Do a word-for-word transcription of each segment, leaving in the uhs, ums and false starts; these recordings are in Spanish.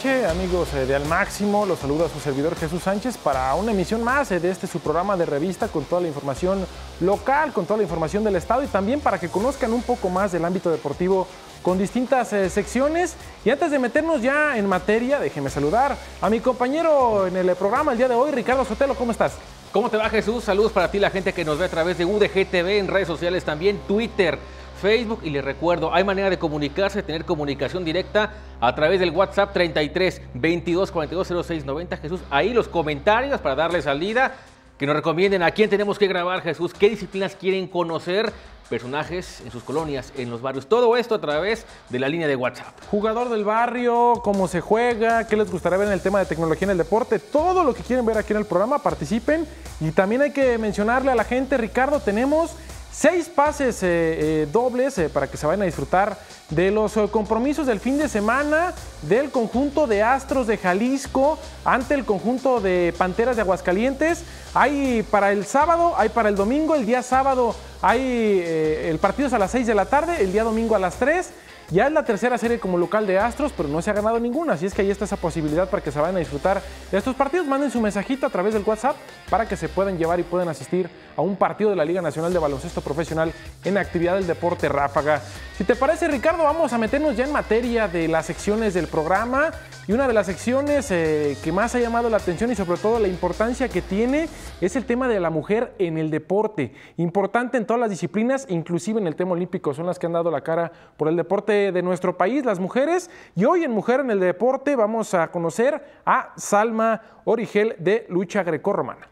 noche, amigos eh, de Al Máximo. Los saluda su servidor Jesús Sánchez para una emisión más eh, de este su programa de revista con toda la información local, con toda la información del estado y también para que conozcan un poco más del ámbito deportivo con distintas eh, secciones. Y antes de meternos ya en materia, déjenme saludar a mi compañero en el programa el día de hoy, Ricardo Sotelo. ¿Cómo estás? ¿Cómo te va, Jesús? Saludos para ti, la gente que nos ve a través de U D G T V, en redes sociales también, Twitter, Facebook. Y les recuerdo, hay manera de comunicarse, tener comunicación directa a través del WhatsApp treinta y tres, veintidós, cuarenta y dos, cero seis, noventa. Jesús, ahí los comentarios para darle salida, que nos recomienden a quién tenemos que grabar, Jesús, qué disciplinas quieren conocer, personajes en sus colonias, en los barrios, todo esto a través de la línea de WhatsApp. Jugador del barrio, cómo se juega, qué les gustaría ver en el tema de tecnología en el deporte, todo lo que quieren ver aquí en el programa, participen. Y también hay que mencionarle a la gente, Ricardo, tenemos seis pases eh, eh, dobles eh, para que se vayan a disfrutar de los eh, compromisos del fin de semana del conjunto de Astros de Jalisco ante el conjunto de Panteras de Aguascalientes. Hay para el sábado, hay para el domingo. El día sábado hay eh, el partido es a las seis de la tarde, el día domingo a las tres. Ya es la tercera serie como local de Astros, pero no se ha ganado ninguna, así es que ahí está esa posibilidad para que se vayan a disfrutar de estos partidos. Manden su mensajito a través del WhatsApp para que se puedan llevar y puedan asistir a un partido de la Liga Nacional de Baloncesto Profesional en actividad del deporte ráfaga. Si te parece, Ricardo, vamos a meternos ya en materia de las secciones del programa. Y una de las secciones eh, que más ha llamado la atención y sobre todo la importancia que tiene es el tema de la mujer en el deporte. Importante en todas las disciplinas, inclusive en el tema olímpico, son las que han dado la cara por el deporte de nuestro país, las mujeres. Y hoy en Mujer en el Deporte vamos a conocer a Salma Origel de lucha grecorromana.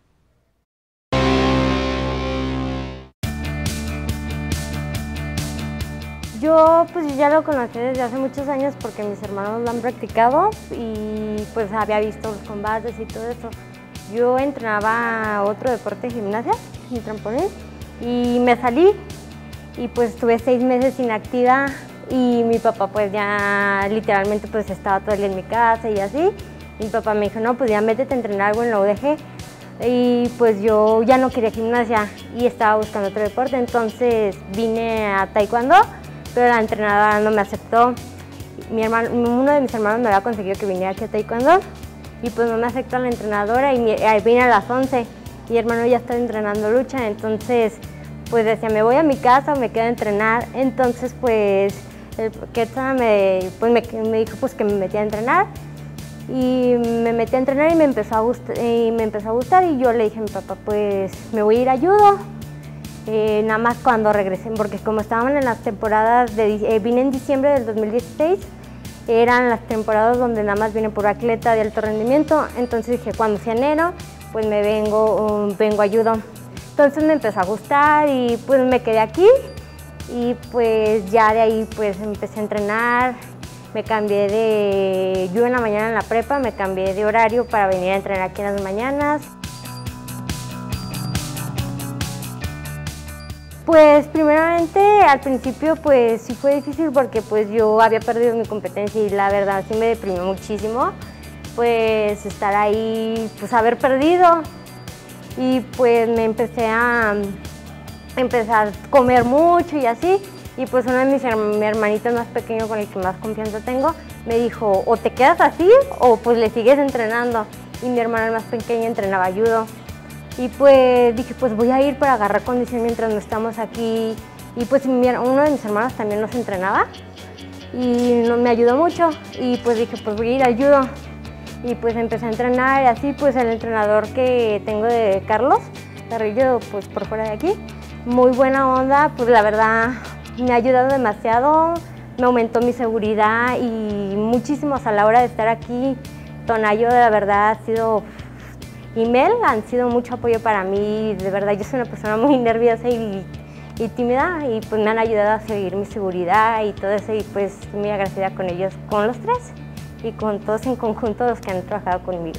Yo pues ya lo conocí desde hace muchos años porque mis hermanos lo han practicado y pues había visto los combates y todo eso. Yo entrenaba otro deporte, gimnasia, en trampolín, y me salí y pues estuve seis meses inactiva y mi papá pues ya literalmente pues estaba todo el día en mi casa y así. Y mi papá me dijo, no, pues ya métete a entrenar algo en la U D G. Y pues yo ya no quería gimnasia y estaba buscando otro deporte, entonces vine a taekwondo, pero la entrenadora no me aceptó. Mi hermano, uno de mis hermanos me había conseguido que viniera aquí a taekwondo y pues no me aceptó la entrenadora y me, vine a las once. Mi hermano ya estaba entrenando lucha, entonces pues decía, me voy a mi casa o me quedo a entrenar. Entonces pues el Quetzal me, pues, me, me dijo pues que me metí a entrenar y me metí a entrenar y me empezó a gustar, y me empezó a gustar y yo le dije a mi papá, pues me voy a ir a judo. Eh, nada más cuando regresé, porque como estaban en las temporadas, de, eh, vine en diciembre del dos mil dieciséis, eran las temporadas donde nada más viene por atleta de alto rendimiento, entonces dije, cuando sea enero, pues me vengo, um, vengo a judo. Entonces me empezó a gustar y pues me quedé aquí y pues ya de ahí pues empecé a entrenar, me cambié de judo en la mañana en la prepa, me cambié de horario para venir a entrenar aquí en las mañanas. Pues primeramente al principio pues sí fue difícil porque pues yo había perdido mi competencia y la verdad sí me deprimió muchísimo pues estar ahí, pues haber perdido y pues me empecé a empezar a comer mucho y así y pues uno de mis mi hermanitos más pequeños con el que más confianza tengo me dijo o te quedas así o pues le sigues entrenando y mi hermana más pequeña entrenaba judo. Y pues dije, pues voy a ir para agarrar condición mientras no estamos aquí. Y pues mi, uno de mis hermanos también nos entrenaba y no, me ayudó mucho. Y pues dije, pues voy a ir al judo. Y pues empecé a entrenar y así pues el entrenador que tengo de Carlos Carrillo, pues por fuera de aquí, muy buena onda, pues la verdad me ha ayudado demasiado, me aumentó mi seguridad y muchísimos a la hora de estar aquí. Tonayo, la verdad, ha sido... y Mel han sido mucho apoyo para mí, de verdad yo soy una persona muy nerviosa y, y tímida y pues me han ayudado a seguir mi seguridad y todo eso y pues estoy muy agradecida con ellos, con los tres y con todos en conjunto los que han trabajado conmigo.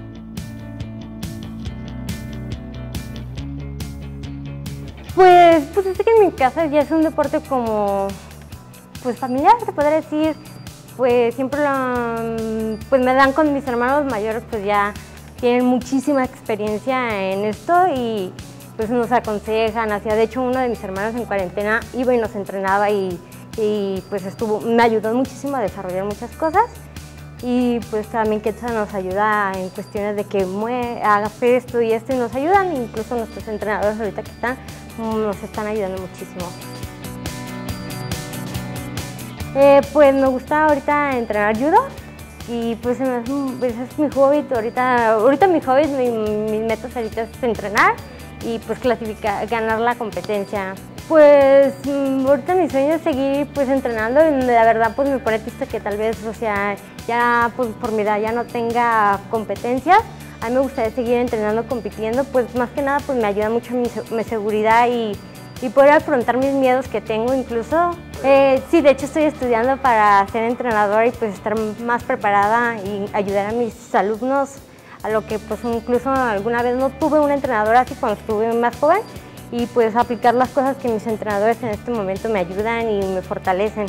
Pues, pues es que en mi casa ya es un deporte como pues familiar, se podría decir, pues siempre lo, pues me dan con mis hermanos mayores pues ya tienen muchísima experiencia en esto y pues nos aconsejan, hacia, de hecho uno de mis hermanos en cuarentena iba y nos entrenaba y, y pues estuvo, me ayudó muchísimo a desarrollar muchas cosas Y pues también Quetzal nos ayuda en cuestiones de que hagas esto y esto y nos ayudan, incluso nuestros entrenadores ahorita que están, nos están ayudando muchísimo. Eh, pues me gusta ahorita entrenar judo y pues, pues es mi hobby, ahorita, ahorita mi hobby, mi, mis metas ahorita es entrenar y pues clasificar, ganar la competencia. Pues ahorita mi sueño es seguir pues entrenando y la verdad pues me pone triste que tal vez, o sea, ya pues, por mi edad ya no tenga competencias. A mí me gustaría seguir entrenando, compitiendo, pues más que nada pues me ayuda mucho mi, mi seguridad y, y poder afrontar mis miedos que tengo incluso. Eh, sí, de hecho estoy estudiando para ser entrenadora y pues estar más preparada y ayudar a mis alumnos a lo que pues incluso alguna vez no tuve una entrenadora así cuando estuve más joven. Y pues aplicar las cosas que mis entrenadores en este momento me ayudan y me fortalecen.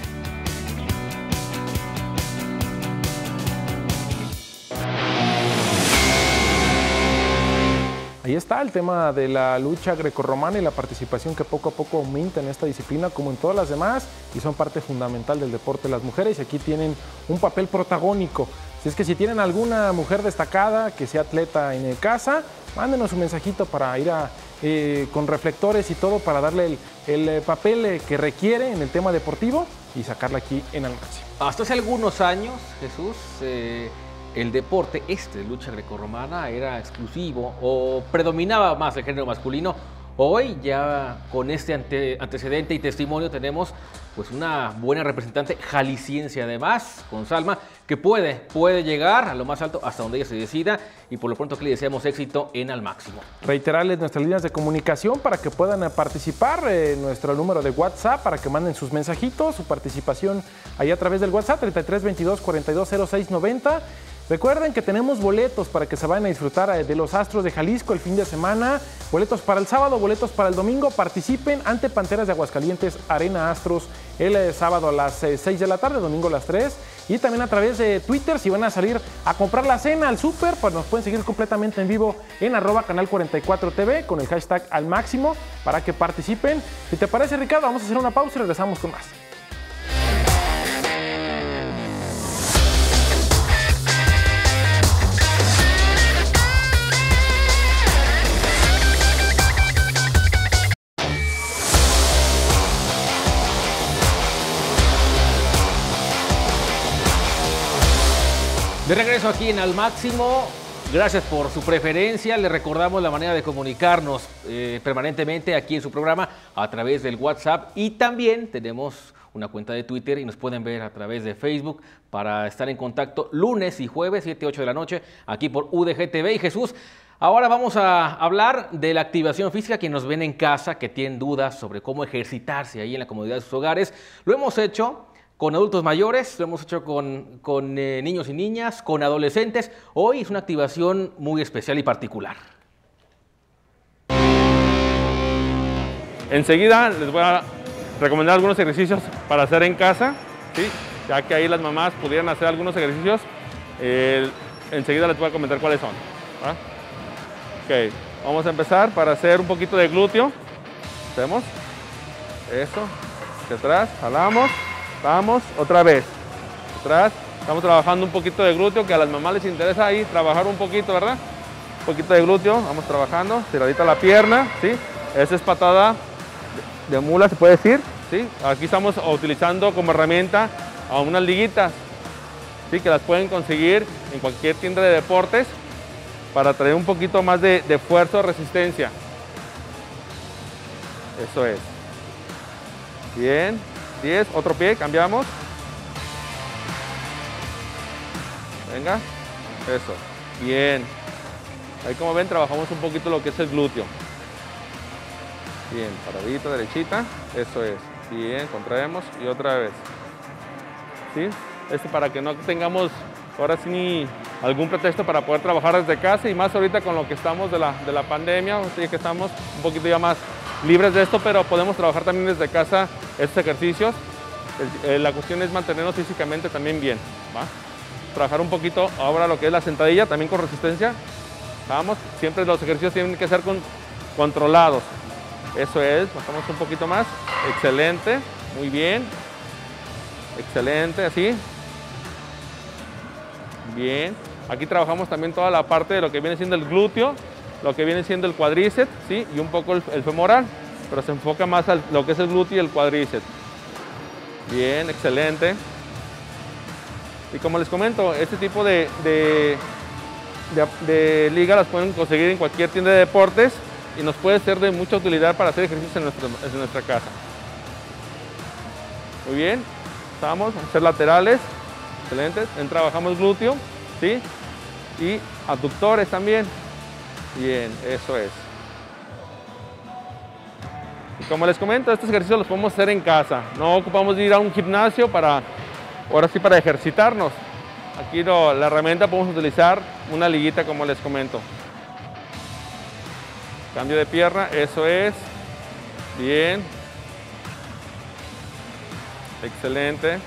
Ahí está el tema de la lucha grecorromana y la participación que poco a poco aumenta en esta disciplina como en todas las demás y son parte fundamental del deporte de las mujeres y aquí tienen un papel protagónico. Si es que si tienen alguna mujer destacada que sea atleta en casa, mándenos un mensajito para ir a, eh, con reflectores y todo para darle el, el papel que requiere en el tema deportivo y sacarla aquí en Al Máximo. Hasta hace algunos años, Jesús, eh, el deporte este de lucha grecorromana era exclusivo o predominaba más el género masculino. Hoy ya con este ante, antecedente y testimonio tenemos pues una buena representante jalisciense además, con Salma, que puede, puede llegar a lo más alto hasta donde ella se decida y por lo pronto que le deseamos éxito en Al Máximo. Reiterarles nuestras líneas de comunicación para que puedan participar, eh, nuestro número de WhatsApp para que manden sus mensajitos, su participación ahí a través del WhatsApp treinta y tres veintidós cuarenta y dos cero seis noventa. Recuerden que tenemos boletos para que se vayan a disfrutar de los Astros de Jalisco el fin de semana, boletos para el sábado, boletos para el domingo, participen ante Panteras de Aguascalientes, Arena Astros, el eh, sábado a las eh, seis de la tarde, domingo a las tres, y también a través de Twitter, si van a salir a comprar la cena al súper, pues nos pueden seguir completamente en vivo en arroba canal cuarenta y cuatro T V con el hashtag Al Máximo para que participen. Si te parece, Ricardo, vamos a hacer una pausa y regresamos con más. De regreso aquí en Al Máximo, gracias por su preferencia, le recordamos la manera de comunicarnos eh, permanentemente aquí en su programa a través del WhatsApp y también tenemos una cuenta de Twitter y nos pueden ver a través de Facebook para estar en contacto lunes y jueves, siete, ocho de la noche, aquí por U D G T V. Y Jesús, ahora vamos a hablar de la activación física. Quienes nos ven en casa, que tienen dudas sobre cómo ejercitarse ahí en la comodidad de sus hogares, lo hemos hecho con adultos mayores, lo hemos hecho con, con eh, niños y niñas, con adolescentes. Hoy es una activación muy especial y particular. Enseguida les voy a recomendar algunos ejercicios para hacer en casa, ¿sí? Ya que ahí las mamás pudieran hacer algunos ejercicios. Eh, enseguida les voy a comentar cuáles son. ¿Ah? Ok, vamos a empezar para hacer un poquito de glúteo. Hacemos eso, hacia atrás, jalamos. Vamos, otra vez, atrás, estamos trabajando un poquito de glúteo, que a las mamás les interesa ahí trabajar un poquito, ¿verdad? Un poquito de glúteo, vamos trabajando, tiradita la pierna, ¿sí? Esa es patada de mula, se puede decir, ¿sí? Aquí estamos utilizando como herramienta a unas liguitas, ¿sí? Que las pueden conseguir en cualquier tienda de deportes para traer un poquito más de, de fuerza o resistencia. Eso es. Bien. diez, otro pie, cambiamos. Venga, eso, bien. Ahí como ven trabajamos un poquito lo que es el glúteo. Bien, paradita, derechita, eso es. Bien, contraemos y otra vez. ¿Sí? Esto para que no tengamos ahora sí ni algún pretexto para poder trabajar desde casa y más ahorita con lo que estamos de la, de la pandemia, así que estamos un poquito ya más libres de esto, pero podemos trabajar también desde casa estos ejercicios. El, la cuestión es mantenernos físicamente también bien, ¿va? Trabajar un poquito ahora lo que es la sentadilla, también con resistencia. Vamos, siempre los ejercicios tienen que ser con, controlados. Eso es, bajamos un poquito más. Excelente, muy bien. Excelente, así. Bien. Aquí trabajamos también toda la parte de lo que viene siendo el glúteo, lo que viene siendo el cuádriceps, ¿sí? Y un poco el, el femoral, pero se enfoca más a lo que es el glúteo y el cuádriceps. Bien, excelente. Y como les comento, este tipo de, de, de, de liga las pueden conseguir en cualquier tienda de deportes y nos puede ser de mucha utilidad para hacer ejercicios en nuestra, en nuestra casa. Muy bien, vamos a hacer laterales, excelentes. En trabajamos glúteo, ¿sí? Y abductores también. Bien, eso es. Y como les comento, estos ejercicios los podemos hacer en casa. No ocupamos de ir a un gimnasio para, ahora sí, para ejercitarnos. Aquí lo, la herramienta podemos utilizar una liguita, como les comento. Cambio de pierna, eso es. Bien. Excelente.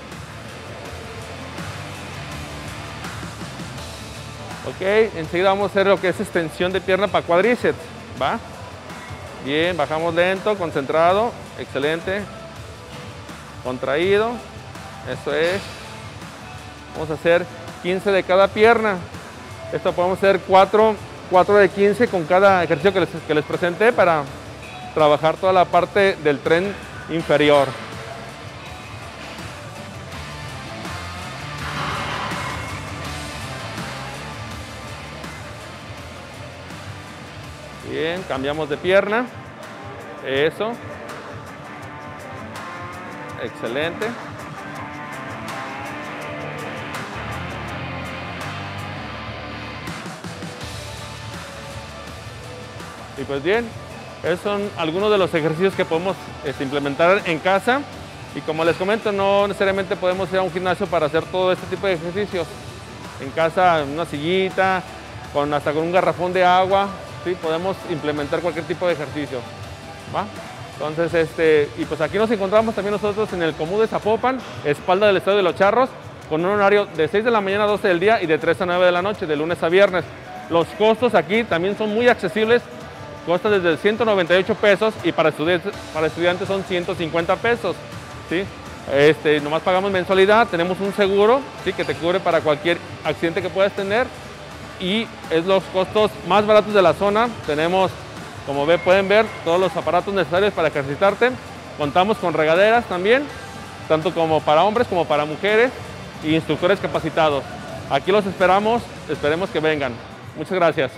Ok, enseguida vamos a hacer lo que es extensión de pierna para cuádriceps, ¿va? Bien, bajamos lento, concentrado, excelente. Contraído, eso es. Vamos a hacer quince de cada pierna. Esto podemos hacer cuatro, cuatro de quince con cada ejercicio que les, que les presenté para trabajar toda la parte del tren inferior. Bien, cambiamos de pierna. Eso. Excelente. Y pues bien, esos son algunos de los ejercicios que podemos este, implementar en casa. Y como les comento, no necesariamente podemos ir a un gimnasio para hacer todo este tipo de ejercicios. En casa, una sillita, con, hasta con un garrafón de agua. ¿Sí? Podemos implementar cualquier tipo de ejercicio, ¿va? Entonces, este, y pues aquí nos encontramos también nosotros en el Comú de Zapopan, espalda del Estadio de los Charros, con un horario de seis de la mañana a doce del día y de tres a nueve de la noche, de lunes a viernes. Los costos aquí también son muy accesibles, cuesta desde ciento noventa y ocho pesos y para estudiantes, para estudiantes son ciento cincuenta pesos, ¿sí? Este, nomás pagamos mensualidad, tenemos un seguro, ¿sí? Que te cubre para cualquier accidente que puedas tener. Y es los costos más baratos de la zona. Tenemos, como ve, pueden ver, todos los aparatos necesarios para ejercitarte. Contamos con regaderas también, tanto como para hombres como para mujeres, y instructores capacitados. Aquí los esperamos, esperemos que vengan. Muchas gracias.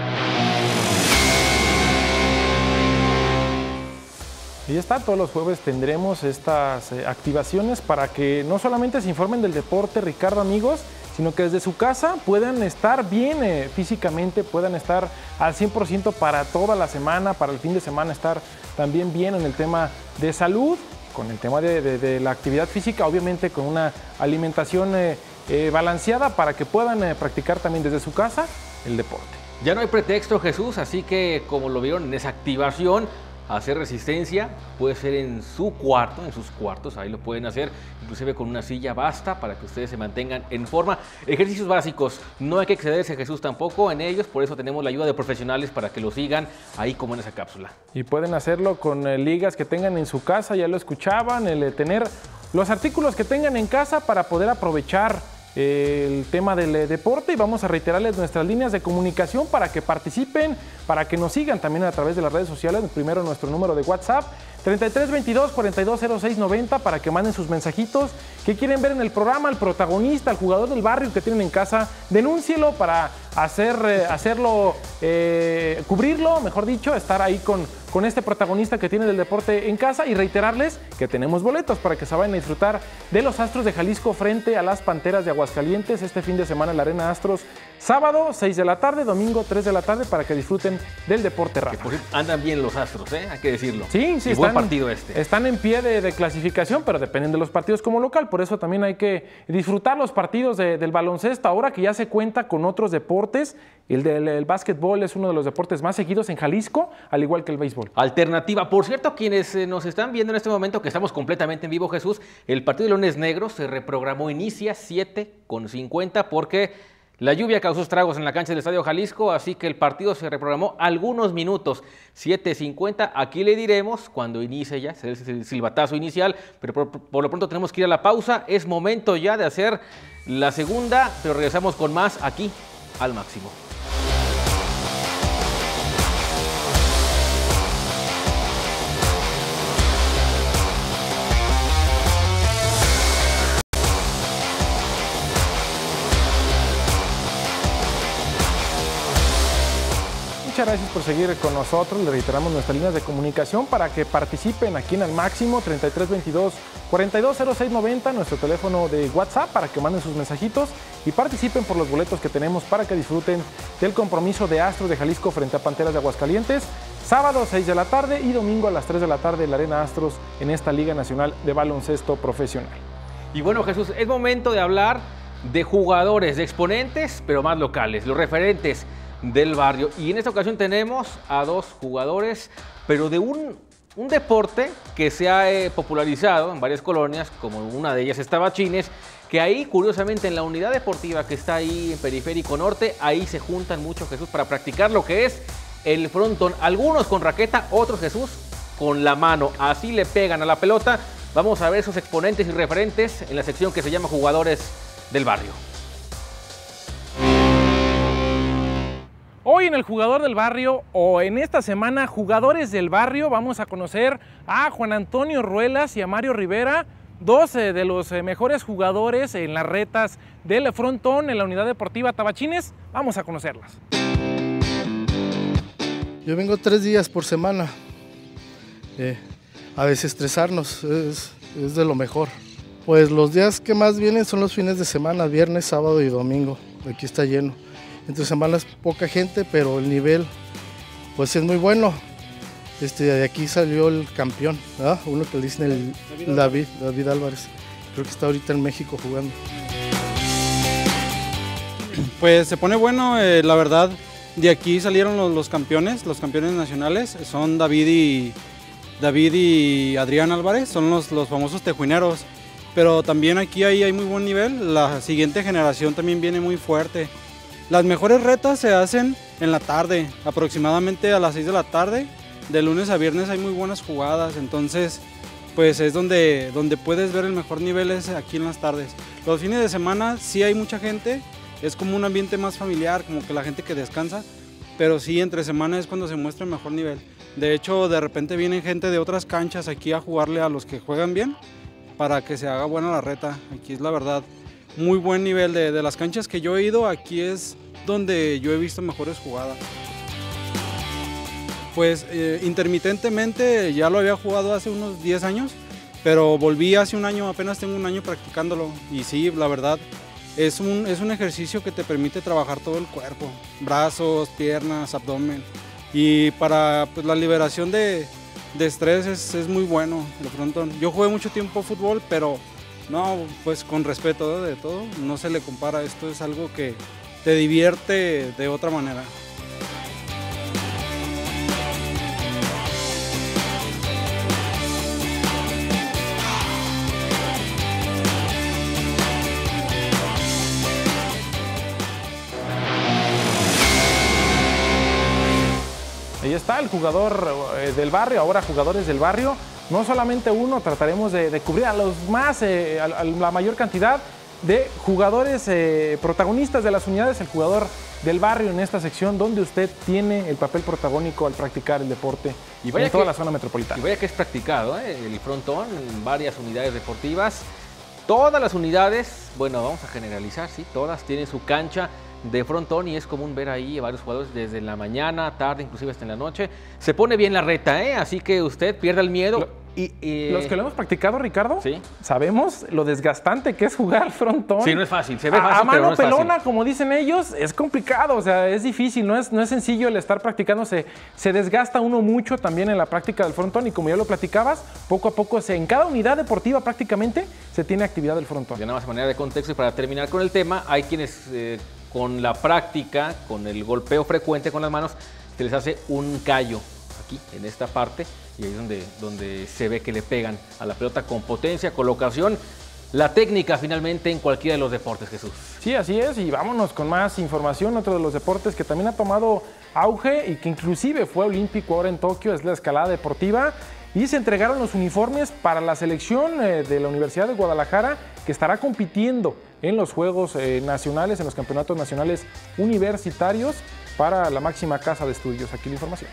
Y ya está, todos los jueves tendremos estas eh, activaciones para que no solamente se informen del deporte, Ricardo, amigos, sino que desde su casa puedan estar bien eh, físicamente, puedan estar al cien por ciento para toda la semana, para el fin de semana estar también bien en el tema de salud, con el tema de, de, de la actividad física, obviamente con una alimentación eh, eh, balanceada para que puedan eh, practicar también desde su casa el deporte. Ya no hay pretexto, Jesús, así que como lo vieron en esa activación, hacer resistencia puede ser en su cuarto, en sus cuartos, ahí lo pueden hacer, inclusive con una silla basta para que ustedes se mantengan en forma. Ejercicios básicos, no hay que excederse, Jesús, tampoco en ellos, por eso tenemos la ayuda de profesionales para que lo sigan ahí como en esa cápsula. Y pueden hacerlo con eh, ligas que tengan en su casa, ya lo escuchaban, el eh, tener los artículos que tengan en casa para poder aprovechar el tema del eh, deporte, y vamos a reiterarles nuestras líneas de comunicación para que participen, para que nos sigan también a través de las redes sociales. Primero nuestro número de WhatsApp treinta y tres veintidós cuarenta y dos cero seis noventa para que manden sus mensajitos, qué quieren ver en el programa, el protagonista, el jugador del barrio que tienen en casa, denúncielo para hacer, eh, hacerlo, eh, cubrirlo, mejor dicho, estar ahí con, con este protagonista que tiene del deporte en casa, y reiterarles que tenemos boletos para que se vayan a disfrutar de los Astros de Jalisco frente a las Panteras de Aguascalientes este fin de semana en la Arena Astros, sábado seis de la tarde, domingo tres de la tarde, para que disfruten del deporte rápido. Por cierto, andan bien los Astros, ¿eh? Hay que decirlo. Sí, sí, y están, buen partido este. Están en pie de, de clasificación, pero dependen de los partidos como local, por eso también hay que disfrutar los partidos de, del baloncesto, ahora que ya se cuenta con otros deportes. El del el básquetbol es uno de los deportes más seguidos en Jalisco, al igual que el béisbol. Alternativa. Por cierto, quienes eh, nos están viendo en este momento, que estamos completamente en vivo, Jesús, el partido de Leones Negros se reprogramó, inicia siete con cincuenta porque La lluvia causó estragos en la cancha del Estadio Jalisco, así que el partido se reprogramó algunos minutos, siete cincuenta. Aquí le diremos cuando inicie ya, es el silbatazo inicial, pero por, por lo pronto tenemos que ir a la pausa. Es momento ya de hacer la segunda, pero regresamos con más aquí al Máximo. Muchas gracias por seguir con nosotros. Le reiteramos nuestras líneas de comunicación para que participen aquí en el Máximo, treinta y tres veintidós cuarenta y dos cero seis noventa, nuestro teléfono de WhatsApp para que manden sus mensajitos y participen por los boletos que tenemos para que disfruten del compromiso de Astros de Jalisco frente a Panteras de Aguascalientes, sábado seis de la tarde y domingo a las tres de la tarde en la Arena Astros en esta Liga Nacional de Baloncesto Profesional. Y bueno, Jesús, es momento de hablar de jugadores, de exponentes, pero más locales, los referentes del barrio. Y en esta ocasión tenemos a dos jugadores, pero de un, un deporte que se ha eh, popularizado en varias colonias, como una de ellas es Tabachines, que ahí, curiosamente, en la unidad deportiva que está ahí en Periférico Norte, ahí se juntan mucho, Jesús, para practicar lo que es el frontón. Algunos con raqueta, otros, Jesús, con la mano. Así le pegan a la pelota. Vamos a ver sus exponentes y referentes en la sección que se llama Jugadores del Barrio. Hoy en el Jugador del Barrio, o en esta semana Jugadores del Barrio, vamos a conocer a Juan Antonio Ruelas y a Mario Rivera, dos eh, de los eh, mejores jugadores en las retas del frontón en la unidad deportiva Tabachines. Vamos a conocerlas. Yo vengo tres días por semana. Eh, a desestresarnos, es, es de lo mejor. Pues los días que más vienen son los fines de semana, viernes, sábado y domingo. Aquí está lleno. Entre semanas poca gente, pero el nivel pues es muy bueno. Este, de aquí salió el campeón, ¿verdad? Uno que le dicen el David, David Álvarez. Creo que está ahorita en México jugando. Pues se pone bueno, eh, la verdad. De aquí salieron los, los campeones, los campeones nacionales. Son David y, David y Adrián Álvarez, son los, los famosos tejuineros. Pero también aquí hay, hay muy buen nivel. La siguiente generación también viene muy fuerte. Las mejores retas se hacen en la tarde, aproximadamente a las seis de la tarde. De lunes a viernes hay muy buenas jugadas, entonces pues es donde, donde puedes ver el mejor nivel es aquí en las tardes. Los fines de semana sí hay mucha gente, es como un ambiente más familiar, como que la gente que descansa, pero sí entre semana es cuando se muestra el mejor nivel. De hecho, de repente vienen gente de otras canchas aquí a jugarle a los que juegan bien para que se haga buena la reta. Aquí es la verdad muy buen nivel de, de las canchas que yo he ido, aquí es donde yo he visto mejores jugadas. Pues eh, intermitentemente ya lo había jugado hace unos diez años, pero volví hace un año, apenas tengo un año practicándolo y sí, la verdad es un, es un ejercicio que te permite trabajar todo el cuerpo, brazos, piernas, abdomen, y para pues, la liberación de, de estrés es, es muy bueno el frontón. Yo jugué mucho tiempo fútbol, pero no, pues con respeto de todo, no se le compara, esto es algo que te divierte de otra manera. Ahí está el jugador eh, del barrio, ahora Jugadores del Barrio. No solamente uno, trataremos de, de cubrir a los más, eh, a, a la mayor cantidad de jugadores eh, protagonistas de las unidades, el Jugador del Barrio en esta sección donde usted tiene el papel protagónico al practicar el deporte y vaya en toda que, la zona metropolitana. Y vaya que es practicado ¿eh? el frontón en varias unidades deportivas. Todas las unidades, bueno, vamos a generalizar, sí, todas tienen su cancha de frontón y es común ver ahí a varios jugadores desde la mañana, tarde, inclusive hasta en la noche. Se pone bien la reta, ¿eh? Así que usted pierda el miedo. Lo, y, y, los que lo hemos practicado, Ricardo, ¿sí? Sabemos lo desgastante que es jugar frontón. Sí, no es fácil, se ve fácil, a, a mano pero no es pelona, fácil. Como dicen ellos, es complicado, o sea, es difícil, no es, no es sencillo el estar practicando, se, se desgasta uno mucho también en la práctica del frontón y como ya lo platicabas, poco a poco, se, en cada unidad deportiva prácticamente se tiene actividad del frontón. De nada más manera de contexto y para terminar con el tema, hay quienes eh, con la práctica, con el golpeo frecuente con las manos, se les hace un callo aquí, en esta parte, y ahí es donde, donde se ve que le pegan a la pelota con potencia, colocación. la técnica finalmente en cualquiera de los deportes, Jesús. Sí, así es, y vámonos con más información. Otro de los deportes que también ha tomado auge y que inclusive fue olímpico ahora en Tokio es la escalada deportiva, y se entregaron los uniformes para la selección eh, de la Universidad de Guadalajara, que estará compitiendo en los Juegos eh, Nacionales, en los Campeonatos Nacionales Universitarios para la máxima casa de estudios. Aquí la información.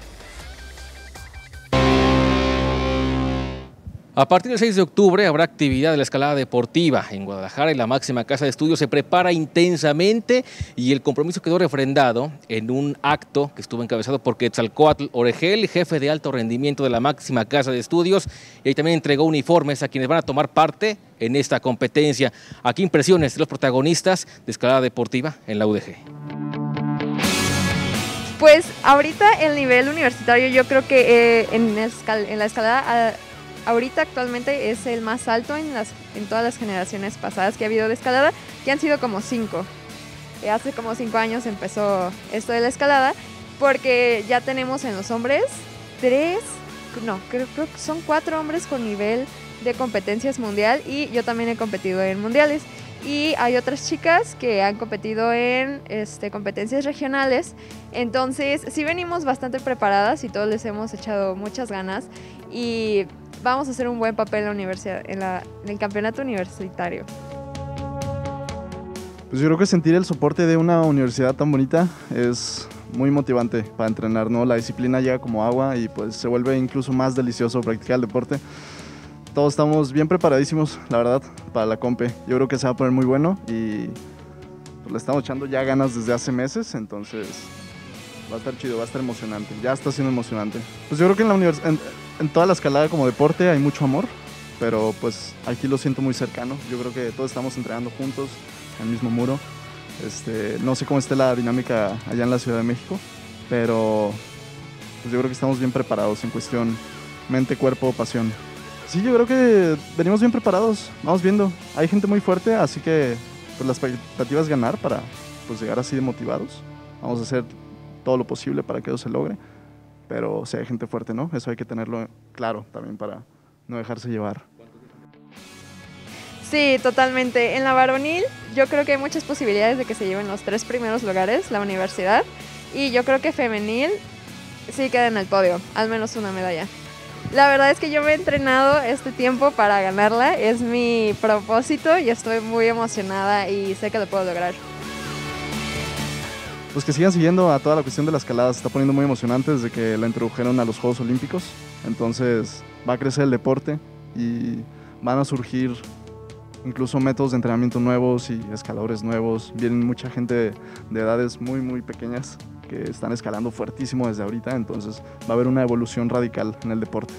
A partir del seis de octubre habrá actividad de la escalada deportiva en Guadalajara y la máxima casa de estudios se prepara intensamente y el compromiso quedó refrendado en un acto que estuvo encabezado por Quetzalcóatl Oregel, jefe de alto rendimiento de la máxima casa de estudios, y ahí también entregó uniformes a quienes van a tomar parte en esta competencia. Aquí impresiones de los protagonistas de escalada deportiva en la U D G. Pues ahorita el nivel universitario yo creo que eh, en, escal en la escalada... Uh, Ahorita actualmente es el más alto en, las, en todas las generaciones pasadas que ha habido de escalada, que han sido como cinco. Eh, hace como cinco años empezó esto de la escalada, porque ya tenemos en los hombres tres, no, creo, creo que son cuatro hombres con nivel de competencias mundial, y yo también he competido en mundiales. Y hay otras chicas que han competido en este, competencias regionales. Entonces sí venimos bastante preparadas y todos les hemos echado muchas ganas, y vamos a hacer un buen papel en la universidad, en, la, en el campeonato universitario. Pues yo creo que sentir el soporte de una universidad tan bonita es muy motivante para entrenar, ¿no? La disciplina llega como agua y pues se vuelve incluso más delicioso practicar el deporte. Todos estamos bien preparadísimos, la verdad, para la compe. Yo creo que se va a poner muy bueno y pues, le estamos echando ya ganas desde hace meses, entonces va a estar chido, va a estar emocionante. Ya está siendo emocionante. Pues yo creo que en la universidad, en, en toda la escalada como deporte hay mucho amor, pero pues aquí lo siento muy cercano. Yo creo que todos estamos entrenando juntos en el mismo muro. Este, no sé cómo esté la dinámica allá en la Ciudad de México, pero pues yo creo que estamos bien preparados en cuestión mente, cuerpo, pasión. Sí, yo creo que venimos bien preparados, vamos viendo. Hay gente muy fuerte, así que pues, la expectativa es ganar para pues, llegar así de motivados. Vamos a hacer todo lo posible para que eso se logre, pero o sea, hay gente fuerte, ¿no? Eso hay que tenerlo claro también para no dejarse llevar. Sí, totalmente. En la varonil yo creo que hay muchas posibilidades de que se lleven los tres primeros lugares la universidad, y yo creo que femenil sí queda en el podio, al menos una medalla. La verdad es que yo me he entrenado este tiempo para ganarla, es mi propósito y estoy muy emocionada y sé que lo puedo lograr. Pues que sigan siguiendo a toda la cuestión de la escalada, se está poniendo muy emocionante desde que la introdujeron a los Juegos Olímpicos, entonces va a crecer el deporte y van a surgir incluso métodos de entrenamiento nuevos y escaladores nuevos. Vienen mucha gente de, de edades muy muy pequeñas que están escalando fuertísimo desde ahorita, entonces va a haber una evolución radical en el deporte.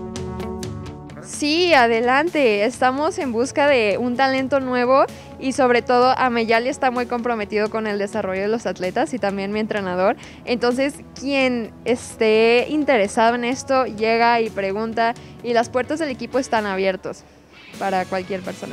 Sí, adelante, estamos en busca de un talento nuevo y sobre todo Ameyali está muy comprometido con el desarrollo de los atletas y también mi entrenador, entonces quien esté interesado en esto llega y pregunta y las puertas del equipo están abiertos para cualquier persona.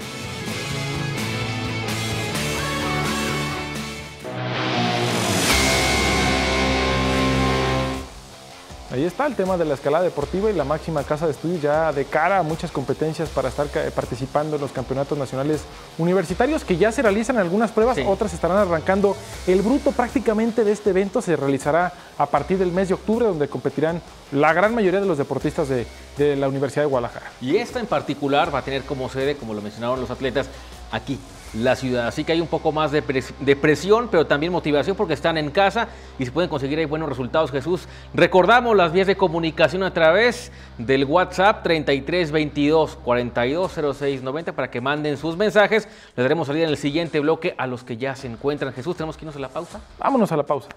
Ahí está el tema de la escalada deportiva y la máxima casa de estudios ya de cara a muchas competencias para estar participando en los campeonatos nacionales universitarios que ya se realizan algunas pruebas, sí. Otras estarán arrancando. El bruto prácticamente de este evento se realizará a partir del mes de octubre, donde competirán la gran mayoría de los deportistas de, de la Universidad de Guadalajara. Y esta en particular va a tener como sede, como lo mencionaron los atletas, aquí la ciudad, así que hay un poco más de, pres de presión, pero también motivación porque están en casa y se pueden conseguir ahí buenos resultados. Jesús, recordamos las vías de comunicación a través del WhatsApp treinta y tres veintidós cuarenta y dos cero seis noventa para que manden sus mensajes. Les daremos salida en el siguiente bloque a los que ya se encuentran. Jesús, ¿tenemos que irnos a la pausa? Vámonos a la pausa.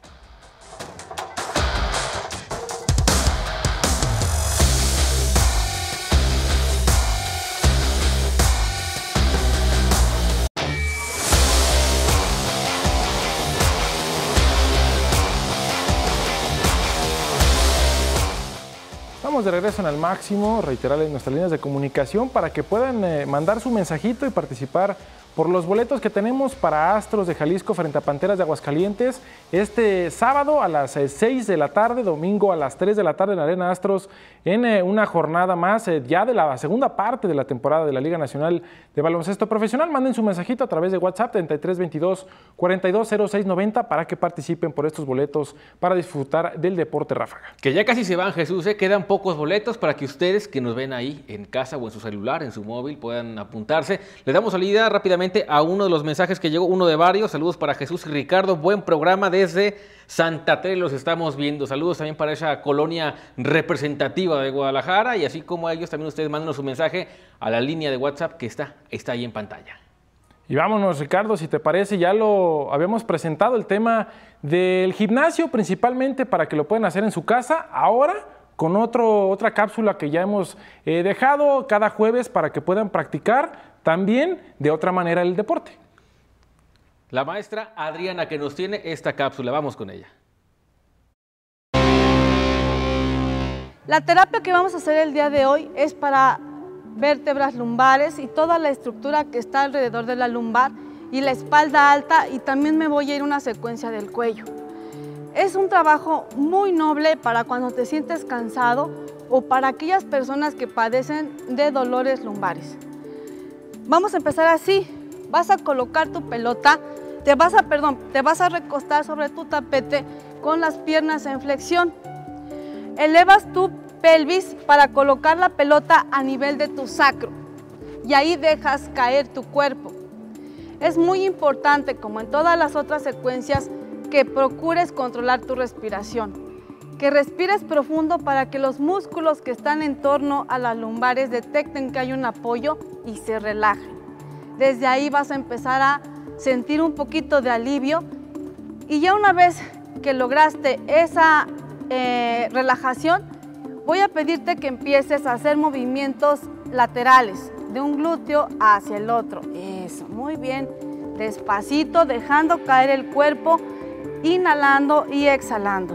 De regreso en Al Máximo, reiterarles nuestras líneas de comunicación para que puedan eh, mandar su mensajito y participar por los boletos que tenemos para Astros de Jalisco frente a Panteras de Aguascalientes este sábado a las seis de la tarde, domingo a las tres de la tarde en la Arena Astros, en eh, una jornada más eh, ya de la segunda parte de la temporada de la Liga Nacional de Baloncesto Profesional. Manden su mensajito a través de WhatsApp treinta y tres veintidós cuarenta y dos cero seis noventa para que participen por estos boletos para disfrutar del deporte ráfaga. Que ya casi se van, Jesús, ¿eh? Quedan pocos boletos para que ustedes que nos ven ahí en casa o en su celular, en su móvil, puedan apuntarse. Les damos salida rápidamente a uno de los mensajes que llegó, uno de varios. Saludos para Jesús y Ricardo, buen programa desde Santa Tere, los estamos viendo. Saludos también para esa colonia representativa de Guadalajara, y así como a ellos también ustedes mándenos su mensaje a la línea de WhatsApp que está, está ahí en pantalla. Y vámonos, Ricardo, si te parece, ya lo habíamos presentado, el tema del gimnasio, principalmente para que lo puedan hacer en su casa, ahora con otro, otra cápsula que ya hemos eh, dejado cada jueves para que puedan practicar también de otra manera el deporte. La maestra Adriana que nos tiene esta cápsula, vamos con ella. La terapia que vamos a hacer el día de hoy es para vértebras lumbares y toda la estructura que está alrededor de la lumbar y la espalda alta, y también me voy a ir a una secuencia del cuello. Es un trabajo muy noble para cuando te sientes cansado o para aquellas personas que padecen de dolores lumbares. Vamos a empezar así. Vas a colocar tu pelota, te vas a, perdón, te vas a recostar sobre tu tapete con las piernas en flexión. Elevas tu pelvis para colocar la pelota a nivel de tu sacro y ahí dejas caer tu cuerpo. Es muy importante, como en todas las otras secuencias, que procures controlar tu respiración, que respires profundo para que los músculos que están en torno a las lumbares detecten que hay un apoyo y se relajen. Desde ahí vas a empezar a sentir un poquito de alivio, y ya una vez que lograste esa eh, relajación, voy a pedirte que empieces a hacer movimientos laterales de un glúteo hacia el otro. Eso, muy bien, despacito, dejando caer el cuerpo, inhalando y exhalando.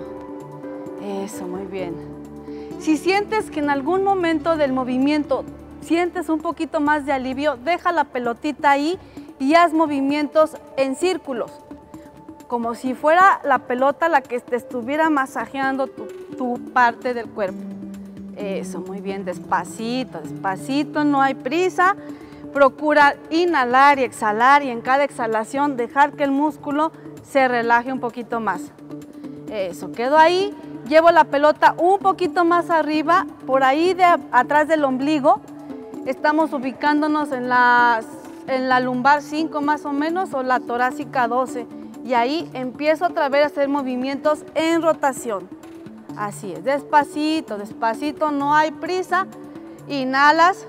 Eso, muy bien. Si sientes que en algún momento del movimiento sientes un poquito más de alivio, deja la pelotita ahí y haz movimientos en círculos, como si fuera la pelota la que te estuviera masajeando tu, tu parte del cuerpo. Eso, muy bien, despacito, despacito, no hay prisa. Procura inhalar y exhalar, y en cada exhalación dejar que el músculo se relaje un poquito más. Eso, quedo ahí. Llevo la pelota un poquito más arriba, por ahí de atrás del ombligo. Estamos ubicándonos en, las, en la lumbar cinco más o menos, o la torácica doce. Y ahí empiezo otra vez a hacer movimientos en rotación. Así es, despacito, despacito, no hay prisa. Inhalas,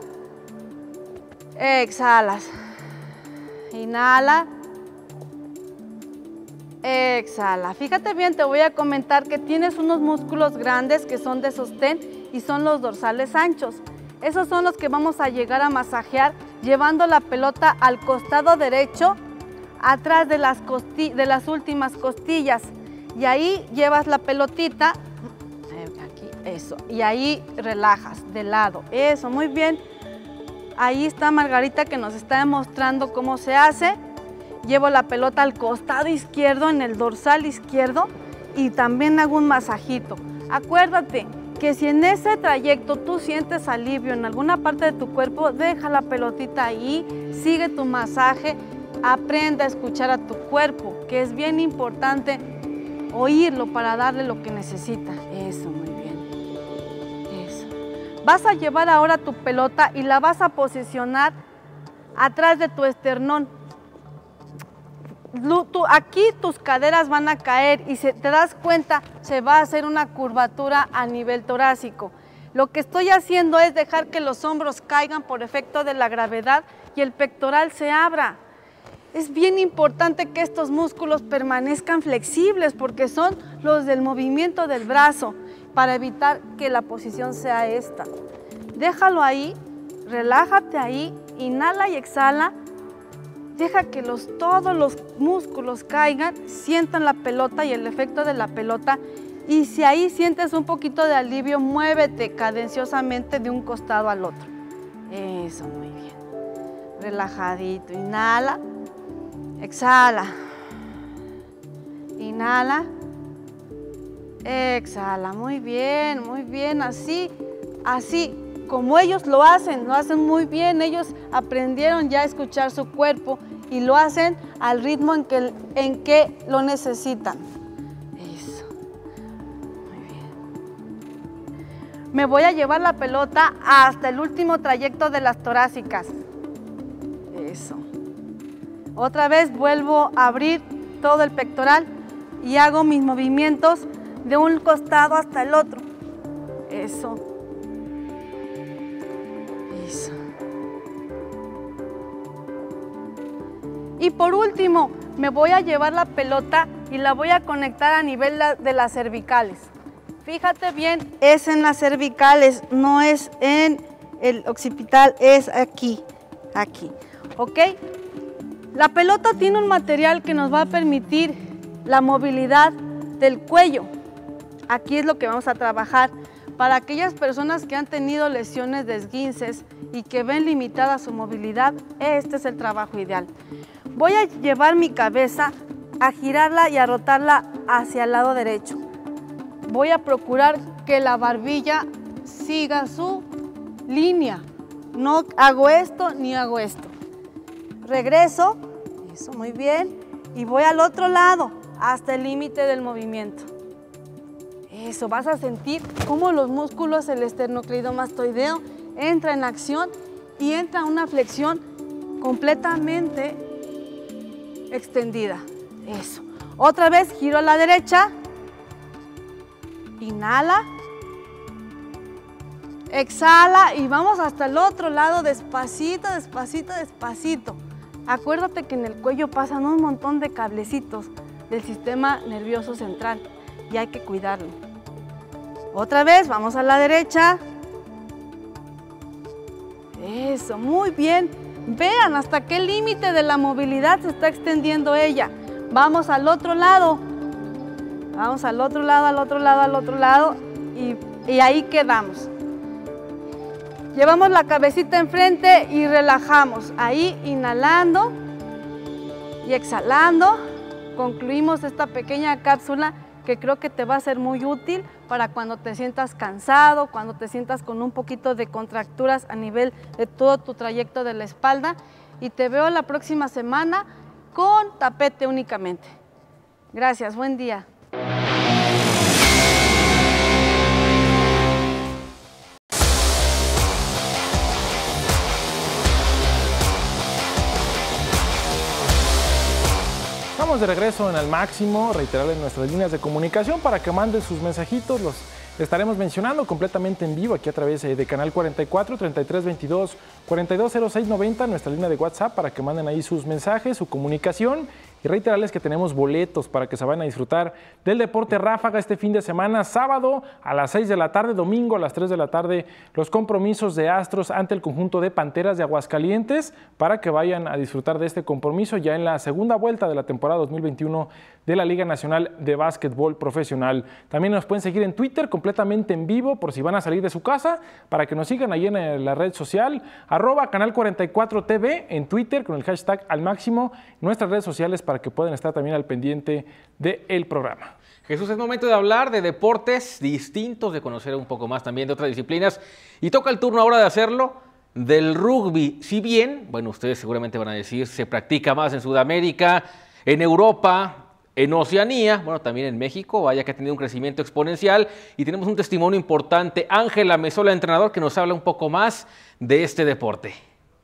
exhalas. Inhala, exhala. Fíjate bien, te voy a comentar que tienes unos músculos grandes que son de sostén y son los dorsales anchos. Esos son los que vamos a llegar a masajear llevando la pelota al costado derecho, atrás de las, costi- de las últimas costillas. Y ahí llevas la pelotita, aquí, eso, y ahí relajas de lado. Eso, muy bien. Ahí está Margarita que nos está demostrando cómo se hace. Llevo la pelota al costado izquierdo, en el dorsal izquierdo, y también hago un masajito. Acuérdate que si en ese trayecto tú sientes alivio en alguna parte de tu cuerpo, deja la pelotita ahí, sigue tu masaje, aprende a escuchar a tu cuerpo, que es bien importante oírlo para darle lo que necesita. Eso, muy bien. Eso. Vas a llevar ahora tu pelota y la vas a posicionar atrás de tu esternón. Aquí tus caderas van a caer y si te das cuenta se va a hacer una curvatura a nivel torácico. Lo que estoy haciendo es dejar que los hombros caigan por efecto de la gravedad y el pectoral se abra. Es bien importante que estos músculos permanezcan flexibles porque son los del movimiento del brazo, para evitar que la posición sea esta. Déjalo ahí, relájate ahí, inhala y exhala. Deja que los, todos los músculos caigan, sientan la pelota y el efecto de la pelota, y si ahí sientes un poquito de alivio, muévete cadenciosamente de un costado al otro. Eso, muy bien. relajadito. Inhala, exhala. Inhala, exhala. Muy bien, muy bien, así, así. Como ellos lo hacen, lo hacen muy bien. Ellos aprendieron ya a escuchar su cuerpo y lo hacen al ritmo en que, en que lo necesitan. Eso. Muy bien. Me voy a llevar la pelota hasta el último trayecto de las torácicas. Eso. Otra vez vuelvo a abrir todo el pectoral y hago mis movimientos de un costado hasta el otro. Eso. Eso. Y por último, me voy a llevar la pelota y la voy a conectar a nivel de las cervicales. Fíjate bien, es en las cervicales, no es en el occipital, es aquí, aquí, ¿ok? La pelota tiene un material que nos va a permitir la movilidad del cuello. Aquí es lo que vamos a trabajar. Para aquellas personas que han tenido lesiones de esguinces y que ven limitada su movilidad, este es el trabajo ideal. Voy a llevar mi cabeza a girarla y a rotarla hacia el lado derecho. Voy a procurar que la barbilla siga su línea. No hago esto ni hago esto. Regreso, eso muy bien, y voy al otro lado hasta el límite del movimiento. Eso, vas a sentir cómo los músculos del esternocleidomastoideo entra en acción y entra una flexión completamente extendida. Eso. Otra vez giro a la derecha. Inhala. Exhala y vamos hasta el otro lado despacito, despacito, despacito. Acuérdate que en el cuello pasan un montón de cablecitos del sistema nervioso central y hay que cuidarlo. Otra vez, vamos a la derecha. Eso, muy bien. Vean hasta qué límite de la movilidad se está extendiendo ella. Vamos al otro lado. Vamos al otro lado, al otro lado, al otro lado y, y ahí quedamos. Llevamos la cabecita enfrente y relajamos. Ahí inhalando y exhalando. Concluimos esta pequeña cápsula que creo que te va a ser muy útil para cuando te sientas cansado, cuando te sientas con un poquito de contracturas a nivel de todo tu trayecto de la espalda. Y te veo la próxima semana con tapete únicamente. Gracias, buen día. Estamos de regreso en Al Máximo, reiterarles nuestras líneas de comunicación para que manden sus mensajitos, los estaremos mencionando completamente en vivo aquí a través de Canal cuarenta y cuatro, treinta y tres veintidós, cuarenta y dos cero seis noventa, nuestra línea de WhatsApp para que manden ahí sus mensajes, su comunicación. Y reiterarles que tenemos boletos para que se vayan a disfrutar del deporte ráfaga este fin de semana, sábado a las seis de la tarde, domingo a las tres de la tarde, los compromisos de Astros ante el conjunto de Panteras de Aguascalientes, para que vayan a disfrutar de este compromiso ya en la segunda vuelta de la temporada dos mil veintiuno de la Liga Nacional de Básquetbol Profesional. También nos pueden seguir en Twitter completamente en vivo por si van a salir de su casa, para que nos sigan ahí en la red social, arroba Canal cuarenta y cuatro T V en Twitter con el hashtag Al Máximo, nuestras redes sociales para que puedan estar también al pendiente del programa. Jesús, es momento de hablar de deportes distintos, de conocer un poco más también de otras disciplinas. Y toca el turno ahora de hacerlo del rugby. Si bien, bueno, ustedes seguramente van a decir, se practica más en Sudamérica, en Europa, en Oceanía, bueno, también en México, vaya que ha tenido un crecimiento exponencial. Y tenemos un testimonio importante, Ángela Mesola, entrenador, que nos habla un poco más de este deporte.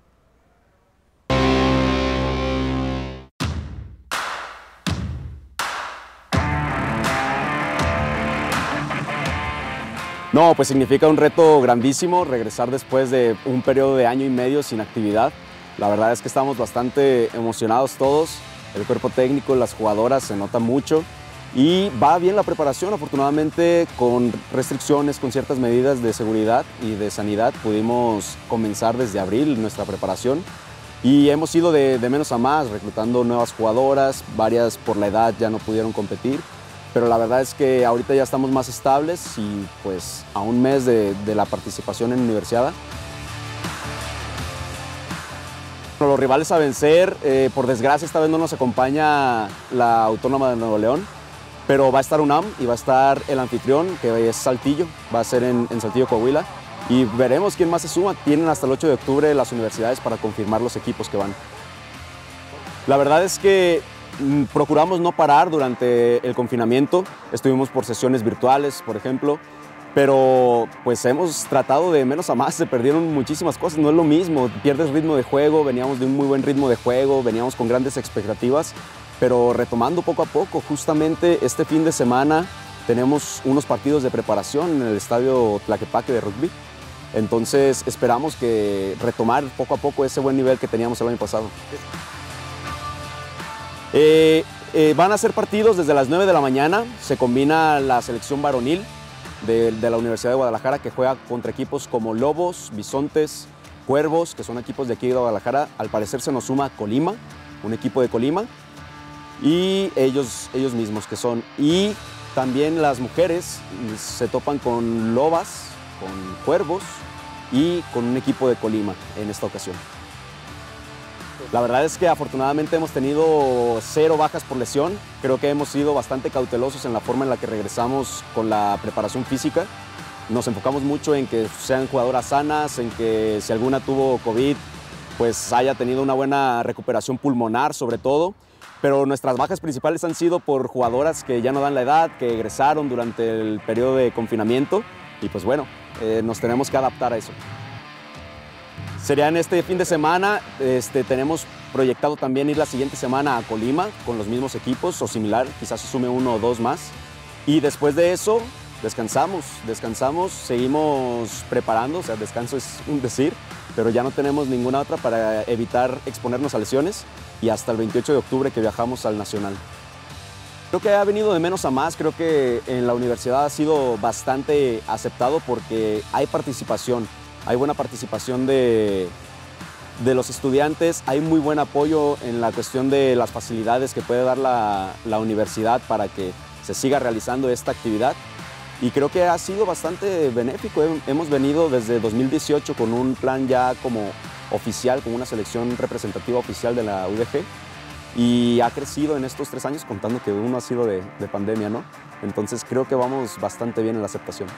No, pues significa un reto grandísimo regresar después de un periodo de año y medio sin actividad. La verdad es que estamos bastante emocionados todos, el cuerpo técnico, las jugadoras, se nota mucho y va bien la preparación. Afortunadamente, con restricciones, con ciertas medidas de seguridad y de sanidad, pudimos comenzar desde abril nuestra preparación y hemos ido de, de menos a más, reclutando nuevas jugadoras, varias por la edad ya no pudieron competir. Pero la verdad es que ahorita ya estamos más estables y pues a un mes de, de la participación en Universiada. Los rivales a vencer, eh, por desgracia esta vez no nos acompaña la Autónoma de Nuevo León, pero va a estar UNAM y va a estar el anfitrión, que es Saltillo, va a ser en, en Saltillo, Coahuila, y veremos quién más se suma. Tienen hasta el ocho de octubre las universidades para confirmar los equipos que van. La verdad es que mm, procuramos no parar durante el confinamiento, estuvimos por sesiones virtuales, por ejemplo, pero pues hemos tratado de menos a más, se perdieron muchísimas cosas, no es lo mismo, pierdes ritmo de juego, veníamos de un muy buen ritmo de juego, veníamos con grandes expectativas, pero retomando poco a poco. Justamente este fin de semana tenemos unos partidos de preparación en el estadio Tlaquepaque de rugby, entonces esperamos que retomar poco a poco ese buen nivel que teníamos el año pasado. Eh, eh, van a ser partidos desde las nueve de la mañana, se combina la selección varonil de, de la Universidad de Guadalajara, que juega contra equipos como Lobos, Bisontes, Cuervos, que son equipos de aquí de Guadalajara. Al parecer se nos suma Colima, un equipo de Colima, y ellos, ellos mismos que son. Y también las mujeres se topan con Lobas, con Cuervos y con un equipo de Colima en esta ocasión. La verdad es que afortunadamente hemos tenido cero bajas por lesión. Creo que hemos sido bastante cautelosos en la forma en la que regresamos con la preparación física. Nos enfocamos mucho en que sean jugadoras sanas, en que si alguna tuvo COVID, pues haya tenido una buena recuperación pulmonar sobre todo. Pero nuestras bajas principales han sido por jugadoras que ya no dan la edad, que egresaron durante el periodo de confinamiento. Y pues bueno, eh, nos tenemos que adaptar a eso. Sería en este fin de semana, este, tenemos proyectado también ir la siguiente semana a Colima con los mismos equipos o similar, quizás se sume uno o dos más. Y después de eso descansamos, descansamos, seguimos preparando, o sea, descanso es un decir, pero ya no tenemos ninguna otra para evitar exponernos a lesiones y hasta el veintiocho de octubre que viajamos al Nacional. Creo que ha venido de menos a más, creo que en la universidad ha sido bastante aceptado porque hay participación. Hay buena participación de, de los estudiantes, hay muy buen apoyo en la cuestión de las facilidades que puede dar la, la universidad para que se siga realizando esta actividad. Y creo que ha sido bastante benéfico. Hemos venido desde dos mil dieciocho con un plan ya como oficial, con una selección representativa oficial de la U D G. Y ha crecido en estos tres años, contando que uno ha sido de, de pandemia, ¿no? Entonces creo que vamos bastante bien en la aceptación.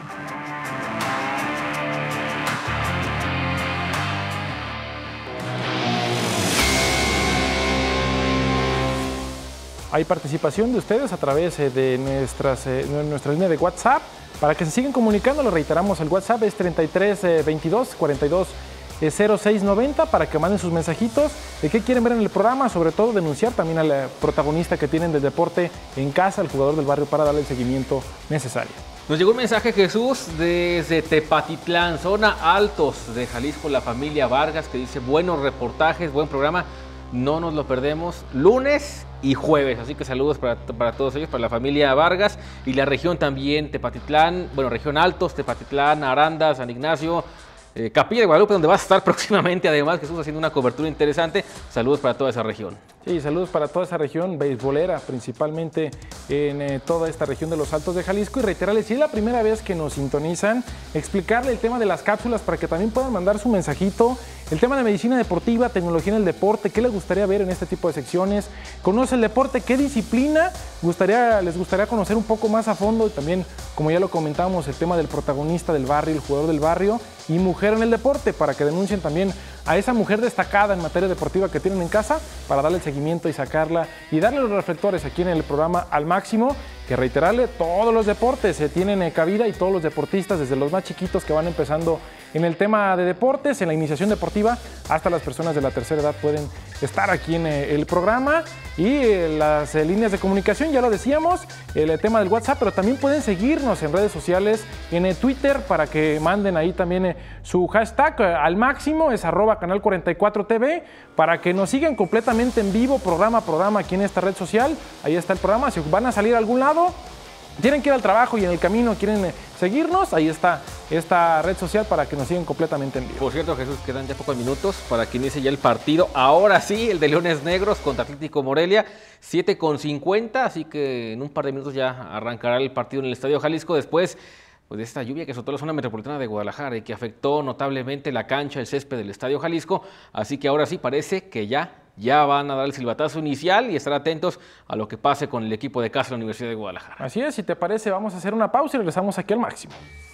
Hay participación de ustedes a través de nuestras, eh, nuestra línea de WhatsApp. Para que se sigan comunicando, lo reiteramos, el WhatsApp es treinta y tres veintidós cuarenta y dos cero seis noventa para que manden sus mensajitos de qué quieren ver en el programa, sobre todo denunciar también al protagonista que tienen del deporte en casa, el jugador del barrio, para darle el seguimiento necesario. Nos llegó un mensaje, Jesús, desde Tepatitlán, zona Altos de Jalisco, la familia Vargas, que dice: buenos reportajes, buen programa, no nos lo perdemos, lunes y jueves. Así que saludos para, para todos ellos, para la familia Vargas y la región también, Tepatitlán, bueno, región Altos, Tepatitlán, Aranda, San Ignacio, eh, Capilla de Guadalupe, donde vas a estar próximamente, además, Jesús, haciendo una cobertura interesante. Saludos para toda esa región. Sí, saludos para toda esa región beisbolera, principalmente en eh, toda esta región de los Altos de Jalisco. Y reiterarles, si es la primera vez que nos sintonizan, explicarle el tema de las cápsulas para que también puedan mandar su mensajito. El tema de medicina deportiva, tecnología en el deporte, ¿qué les gustaría ver en este tipo de secciones? ¿Conoce el deporte? ¿Qué disciplina gustaría, les gustaría conocer un poco más a fondo? Y también, como ya lo comentamos, el tema del protagonista del barrio, el jugador del barrio y mujer en el deporte, para que denuncien también a esa mujer destacada en materia deportiva que tienen en casa, para darle el seguimiento y sacarla y darle los reflectores aquí en el programa al máximo. Que reiterarle, todos los deportes se tienen cabida y todos los deportistas, desde los más chiquitos que van empezando en el tema de deportes, en la iniciación deportiva, hasta las personas de la tercera edad pueden estar aquí en el programa. Y las líneas de comunicación, ya lo decíamos, el tema del WhatsApp, pero también pueden seguirnos en redes sociales, en Twitter, para que manden ahí también su hashtag al máximo, es arroba canal cuarenta y cuatro T V, para que nos sigan completamente en vivo, programa a programa aquí en esta red social. Ahí está el programa. Si van a salir a algún lado, tienen que ir al trabajo y en el camino quieren seguirnos, ahí está esta red social para que nos sigan completamente en vivo. Por cierto, Jesús, quedan ya pocos minutos para que inicie ya el partido. Ahora sí, el de Leones Negros contra Atlético Morelia, siete con cincuenta, así que en un par de minutos ya arrancará el partido en el Estadio Jalisco. Después pues, de esta lluvia que azotó la zona metropolitana de Guadalajara y que afectó notablemente la cancha, el césped del Estadio Jalisco. Así que ahora sí parece que ya, ya van a dar el silbatazo inicial y estar atentos a lo que pase con el equipo de casa de la Universidad de Guadalajara. Así es, si te parece, vamos a hacer una pausa y regresamos aquí al Máximo.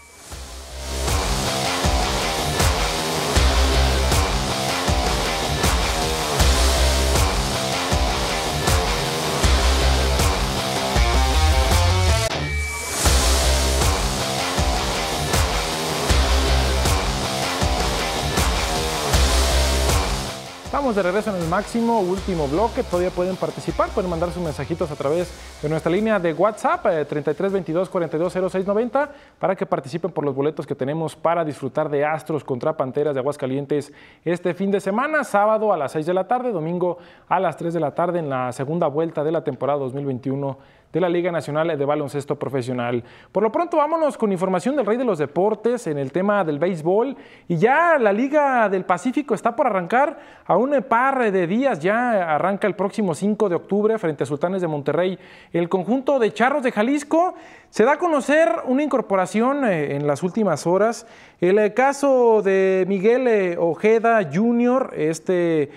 Estamos de regreso en el Máximo, último bloque. Todavía pueden participar, pueden mandar sus mensajitos a través de nuestra línea de WhatsApp, eh, treinta y tres veintidós cuarenta y dos cero seis noventa, para que participen por los boletos que tenemos para disfrutar de Astros contra Panteras de Aguascalientes este fin de semana, sábado a las seis de la tarde, domingo a las tres de la tarde, en la segunda vuelta de la temporada dos mil veintiuno de la Liga Nacional de Baloncesto Profesional. Por lo pronto, vámonos con información del Rey de los Deportes en el tema del béisbol. Y ya la Liga del Pacífico está por arrancar a un par de días. Ya arranca el próximo cinco de octubre frente a Sultanes de Monterrey. El conjunto de Charros de Jalisco se da a conocer una incorporación eh, en las últimas horas. El eh, caso de Miguel eh, Ojeda junior, este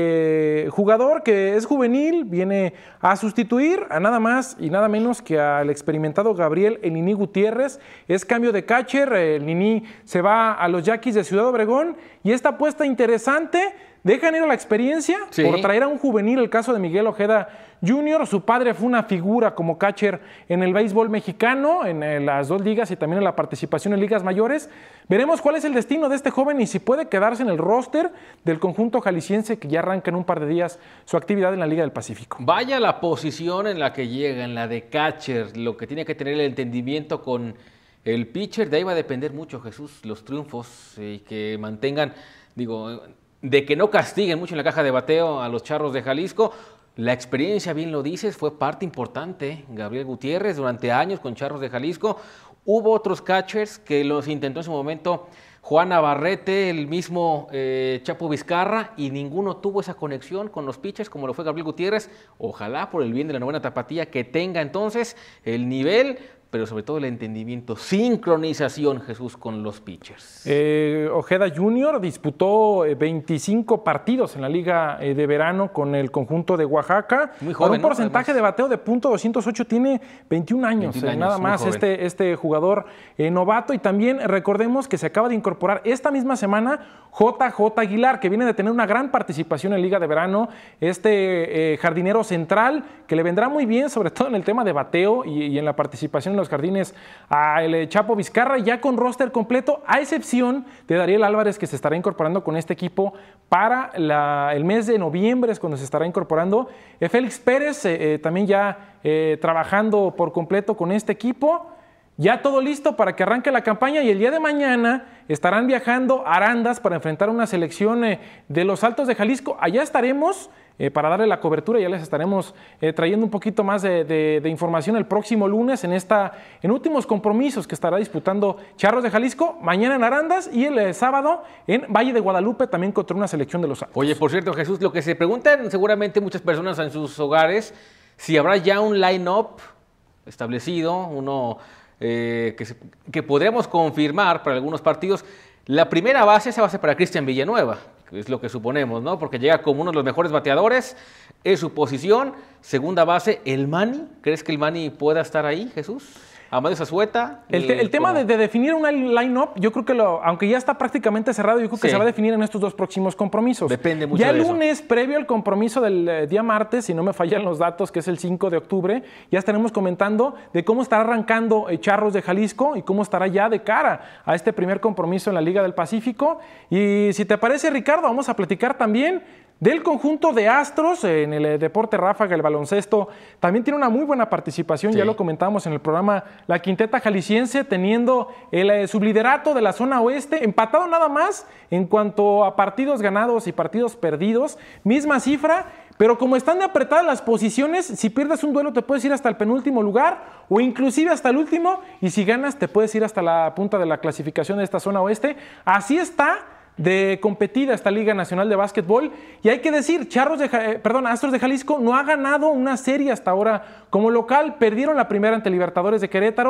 eh, jugador que es juvenil, viene a sustituir a nada más y nada menos que al experimentado Gabriel El Niní Gutiérrez. Es cambio de catcher, el Niní se va a los Yaquis de Ciudad Obregón y esta apuesta interesante. Dejan ir a la experiencia sí. por traer a un juvenil, el caso de Miguel Ojeda junior Su padre fue una figura como catcher en el béisbol mexicano, en las dos ligas y también en la participación en ligas mayores. Veremos cuál es el destino de este joven y si puede quedarse en el roster del conjunto jalisciense que ya arranca en un par de días su actividad en la Liga del Pacífico. Vaya la posición en la que llega, en la de catcher, lo que tiene que tener el entendimiento con el pitcher. De ahí va a depender mucho, Jesús, los triunfos y que mantengan, digo... de que no castiguen mucho en la caja de bateo a los Charros de Jalisco. La experiencia, bien lo dices, fue parte importante. Gabriel Gutiérrez durante años con Charros de Jalisco. Hubo otros catchers que los intentó en su momento Juan Navarrete, el mismo eh, Chapo Vizcarra, y ninguno tuvo esa conexión con los pitchers como lo fue Gabriel Gutiérrez. Ojalá, por el bien de la novena tapatía, que tenga entonces el nivel, pero sobre todo el entendimiento, sincronización, Jesús, con los pitchers. Eh, Ojeda junior disputó veinticinco partidos en la Liga eh, de Verano con el conjunto de Oaxaca. Muy joven, con un porcentaje ¿no? de bateo de punto doscientos ocho, tiene veintiún años, veintiún años eh, nada más este, este jugador eh, novato. Y también recordemos que se acaba de incorporar esta misma semana J J Aguilar, que viene de tener una gran participación en Liga de Verano, este eh, jardinero central, que le vendrá muy bien, sobre todo en el tema de bateo y, y en la participación en los jardines, a el Chapo Vizcarra, ya con roster completo, a excepción de Dariel Álvarez, que se estará incorporando con este equipo para la, el mes de noviembre, es cuando se estará incorporando. Eh, Félix Pérez, eh, eh, también ya eh, trabajando por completo con este equipo. Ya todo listo para que arranque la campaña y el día de mañana estarán viajando a Arandas para enfrentar una selección eh, de los Altos de Jalisco. Allá estaremos eh, para darle la cobertura, ya les estaremos eh, trayendo un poquito más de, de, de información el próximo lunes en, esta, en últimos compromisos que estará disputando Charros de Jalisco, mañana en Arandas y el eh, sábado en Valle de Guadalupe también contra una selección de los Altos. Oye, por cierto, Jesús, lo que se preguntan seguramente muchas personas en sus hogares, si habrá ya un line-up establecido, uno... Eh, que, se, que podremos confirmar para algunos partidos. La primera base es base para Cristian Villanueva, que es lo que suponemos, ¿no? Porque llega como uno de los mejores bateadores, es su posición. Segunda base, el Manny. ¿Crees que el Manny pueda estar ahí, Jesús? Amadeo Zazueta. El, te, el tema de, de definir una line-up, yo creo que lo, aunque ya está prácticamente cerrado, yo creo que sí. se va a definir en estos dos próximos compromisos. Depende mucho ya de el lunes, eso. Previo al compromiso del eh, día martes, si no me fallan los datos, que es el cinco de octubre, ya estaremos comentando de cómo estará arrancando eh, Charros de Jalisco y cómo estará ya de cara a este primer compromiso en la Liga del Pacífico. Y si te parece, Ricardo, vamos a platicar también del conjunto de Astros en el deporte ráfaga, el baloncesto. También tiene una muy buena participación, sí. ya lo comentábamos en el programa, la quinteta jalisciense teniendo el eh, subliderato de la zona oeste, empatado nada más en cuanto a partidos ganados y partidos perdidos, misma cifra, pero como están de apretadas las posiciones, si pierdes un duelo te puedes ir hasta el penúltimo lugar o inclusive hasta el último, y si ganas te puedes ir hasta la punta de la clasificación de esta zona oeste. Así está de competida esta Liga Nacional de Básquetbol, y hay que decir, Charros de, eh, perdón, Astros de Jalisco no ha ganado una serie hasta ahora como local. Perdieron la primera ante Libertadores de Querétaro.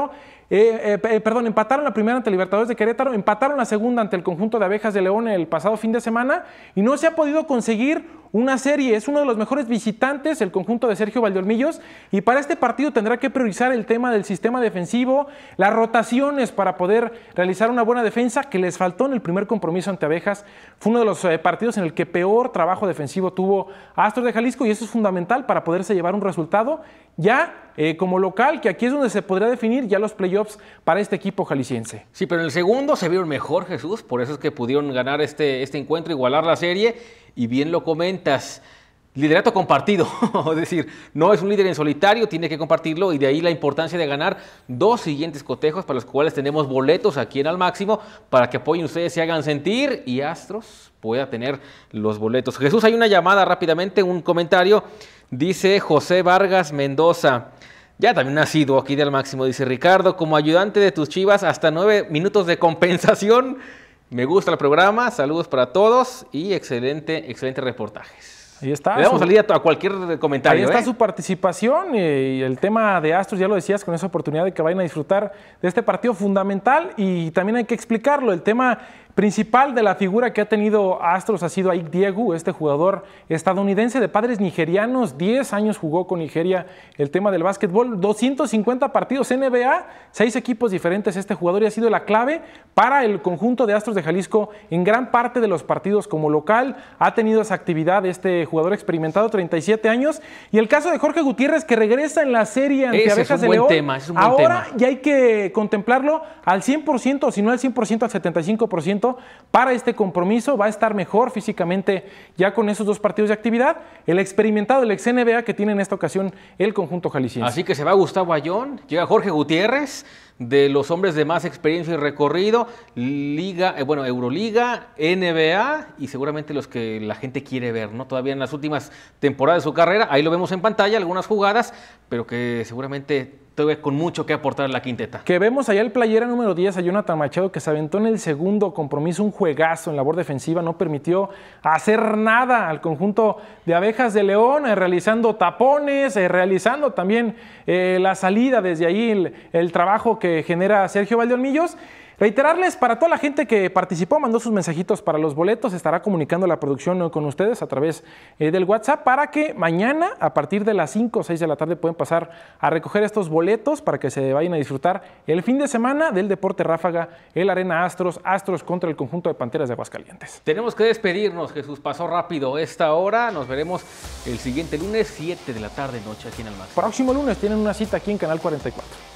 Eh, eh, perdón, empataron la primera ante Libertadores de Querétaro, empataron la segunda ante el conjunto de Abejas de León el pasado fin de semana y no se ha podido conseguir una serie. Es uno de los mejores visitantes el conjunto de Sergio Valdeolmillos y para este partido tendrá que priorizar el tema del sistema defensivo, las rotaciones para poder realizar una buena defensa que les faltó en el primer compromiso ante Abejas. Fue uno de los eh, partidos en el que peor trabajo defensivo tuvo Astros de Jalisco y eso es fundamental para poderse llevar un resultado ya eh, como local, que aquí es donde se podría definir ya los playoffs para este equipo jalisciense. Sí, pero en el segundo se vieron mejor, Jesús, por eso es que pudieron ganar este, este encuentro, igualar la serie, y bien lo comentas, liderato compartido, es decir, no es un líder en solitario, tiene que compartirlo, y de ahí la importancia de ganar dos siguientes cotejos para los cuales tenemos boletos aquí en Al Máximo, para que apoyen ustedes, se hagan sentir, y Astros pueda tener los boletos. Jesús, hay una llamada rápidamente, un comentario. Dice José Vargas Mendoza, ya también nacido aquí de Al Máximo, dice Ricardo, como ayudante de tus Chivas hasta nueve minutos de compensación. Me gusta el programa, saludos para todos y excelente, excelente reportajes. Ahí está. Le damos su, salida a cualquier comentario. Ahí está ¿eh? su participación y, y el tema de Astros, ya lo decías, con esa oportunidad de que vayan a disfrutar de este partido fundamental y también hay que explicarlo, el tema principal de la figura que ha tenido Astros ha sido Ike Diegu, este jugador estadounidense de padres nigerianos, diez años jugó con Nigeria el tema del básquetbol, doscientos cincuenta partidos N B A, seis equipos diferentes este jugador y ha sido la clave para el conjunto de Astros de Jalisco en gran parte de los partidos como local, ha tenido esa actividad este jugador experimentado, treinta y siete años, y el caso de Jorge Gutiérrez que regresa en la serie ante ese Abejas es un de buen León, tema, es un buen ahora tema. ya hay que contemplarlo al cien por ciento, o si no al cien por ciento, al setenta y cinco por ciento para este compromiso, va a estar mejor físicamente ya con esos dos partidos de actividad, el experimentado, el ex N B A que tiene en esta ocasión el conjunto jalisciense. Así que se va Gustavo Ayón, llega Jorge Gutiérrez, de los hombres de más experiencia y recorrido, Liga, eh, bueno, Euroliga, N B A y seguramente los que la gente quiere ver, ¿no? Todavía en las últimas temporadas de su carrera, ahí lo vemos en pantalla, algunas jugadas, pero que seguramente todavía con mucho que aportar la quinteta. Que vemos allá el playera número diez a Jonathan Machado que se aventó en el segundo compromiso, un juegazo en labor defensiva, no permitió hacer nada al conjunto de Abejas de León, eh, realizando tapones, eh, realizando también eh, la salida desde ahí, el, el trabajo que genera Sergio Valdeolmillos. Reiterarles para toda la gente que participó, mandó sus mensajitos para los boletos, estará comunicando la producción con ustedes a través eh, del WhatsApp para que mañana a partir de las cinco o seis de la tarde pueden pasar a recoger estos boletos para que se vayan a disfrutar el fin de semana del Deporte Ráfaga, el Arena Astros, Astros contra el conjunto de Panteras de Aguascalientes. Tenemos que despedirnos, Jesús, pasó rápido esta hora, nos veremos el siguiente lunes, siete de la tarde, noche aquí en Al Máximo. Próximo lunes tienen una cita aquí en Canal cuarenta y cuatro.